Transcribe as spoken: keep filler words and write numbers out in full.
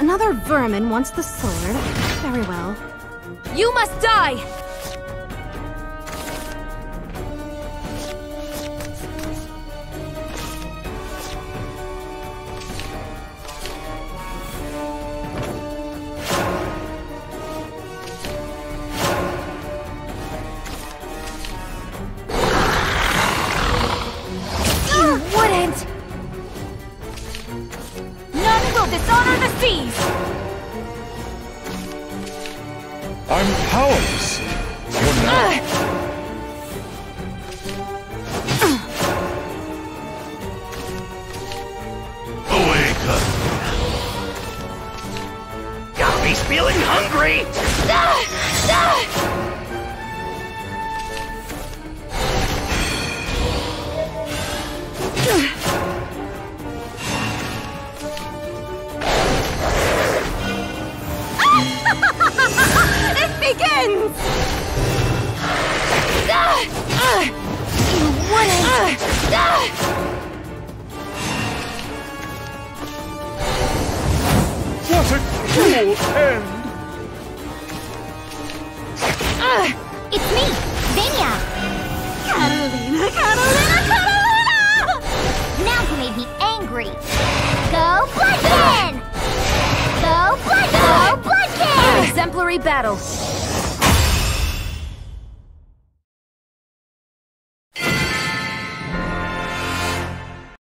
Another vermin wants the sword. Very well. You must die! You wouldn't! None will dishonor the seas! I'm powerless for now. Awaken! Got me feeling hungry! It begins! You wouldn't! What a cruel end! It's me, Vania! Catalina, Catalina, Catalina! Now you made me angry! Go Bloodkin! Go Blood! Go Bloodkin! Exemplary battle!